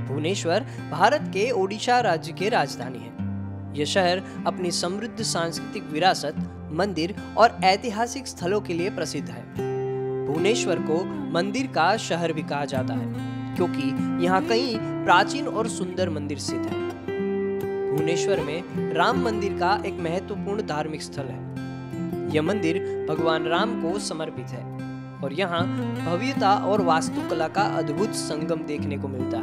भुवनेश्वर भारत के ओडिशा राज्य के राजधानी है। यह शहर अपनी समृद्ध सांस्कृतिक विरासत, मंदिर और ऐतिहासिक स्थलों के लिए प्रसिद्ध है। भुवनेश्वर को मंदिर का शहर भी कहा जाता है क्योंकि यहाँ कई प्राचीन और सुंदर मंदिर स्थित हैं। भुवनेश्वर में राम मंदिर का एक महत्वपूर्ण धार्मिक स्थल है। यह मंदिर भगवान राम को समर्पित है और यहाँ भव्यता और वास्तुकला का अद्भुत संगम देखने को मिलता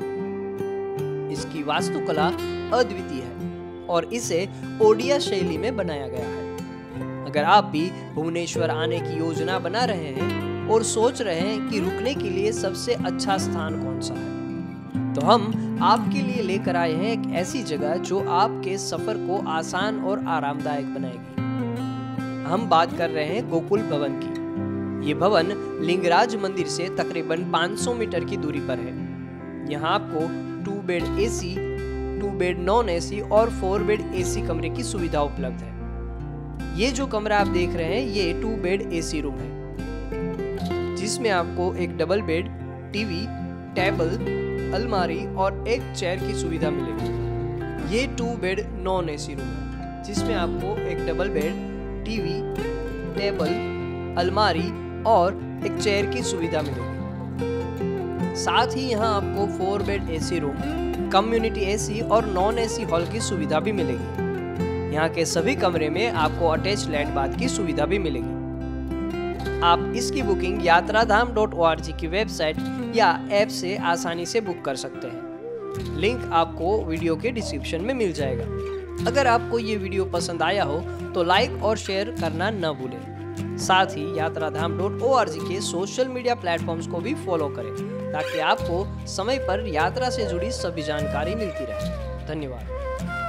है। इसकी वास्तुकला अद्वितीय है और इसे ओडिया शैली में बनाया गया है। अगर आप भी भुवनेश्वर आने की योजना बना रहे हैं और सोच रहे हैं कि रुकने के लिए सबसे अच्छा स्थान कौन सा है, तो हम आपके लिए लेकर आए हैं एक ऐसी जगह जो आपके सफर को आसान और आरामदायक बनाएगी। हम बात कर रहे हैं गोकुल भवन की। ये भवन लिंगराज मंदिर से तकरीबन 500 मीटर की दूरी पर है। यहाँ आपको 2 bed AC, 2 bed non AC और 4 बेड एसी कमरे की सुविधा उपलब्ध है। ये जो कमरा आप देख रहे हैं ये 2 बेड एसी रूम है, जिसमें आपको एक डबल बेड, टीवी, टेबल, अलमारी और एक चेयर की सुविधा मिलेगी। ये 2 बेड नॉन एसी रूम है, जिसमें आपको एक डबल बेड, टीवी, टेबल, अलमारी और एक चेयर की सुविधा मिलेगी। साथ ही यहाँ आपको 4 bed AC room, community AC और नॉन एसी हॉल की सुविधा भी मिलेगी। यहाँ के सभी कमरे में आपको अटैच लैंड बाथ की सुविधा भी मिलेगी। आप इसकी बुकिंग yatradham.org की वेबसाइट या ऐप से आसानी से बुक कर सकते हैं। लिंक आपको वीडियो के डिस्क्रिप्शन में मिल जाएगा। अगर आपको ये वीडियो पसंद आया हो तो लाइक और शेयर करना न भूलें। साथ ही yatradham.org के सोशल मीडिया प्लेटफॉर्म्स को भी फॉलो करें ताकि आपको समय पर यात्रा से जुड़ी सभी जानकारी मिलती रहे। धन्यवाद।